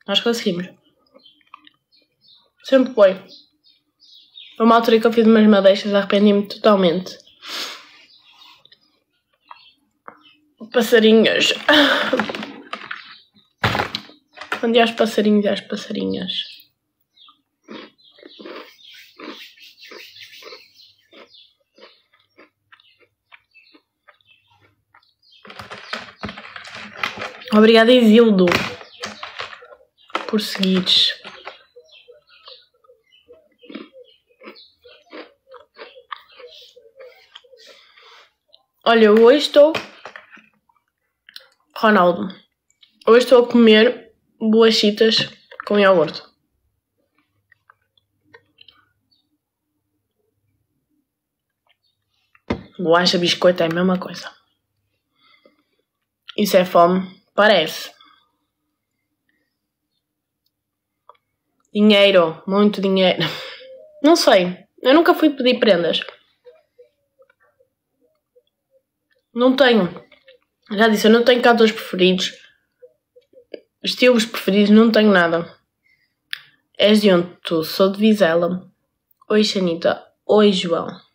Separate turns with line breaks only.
Nós conseguimos. Sempre foi. Foi uma altura que eu fiz umas madeixas, arrependi-me totalmente. Passarinhos. Bom dia aos passarinhos e às passarinhas. Obrigada, Isildo, por seguires. Olha, hoje estou... Ronaldo. Hoje estou a comer bolachas com iogurte. Bolacha, biscoito é a mesma coisa. Isso é fome? Parece. Dinheiro. Muito dinheiro. Não sei. Eu nunca fui pedir prendas. Não tenho. Já disse, eu não tenho cantores preferidos. Estilos preferidos, não tenho nada. És de onde tu? Sou de Vizela. Oi, Xanita. Oi, João.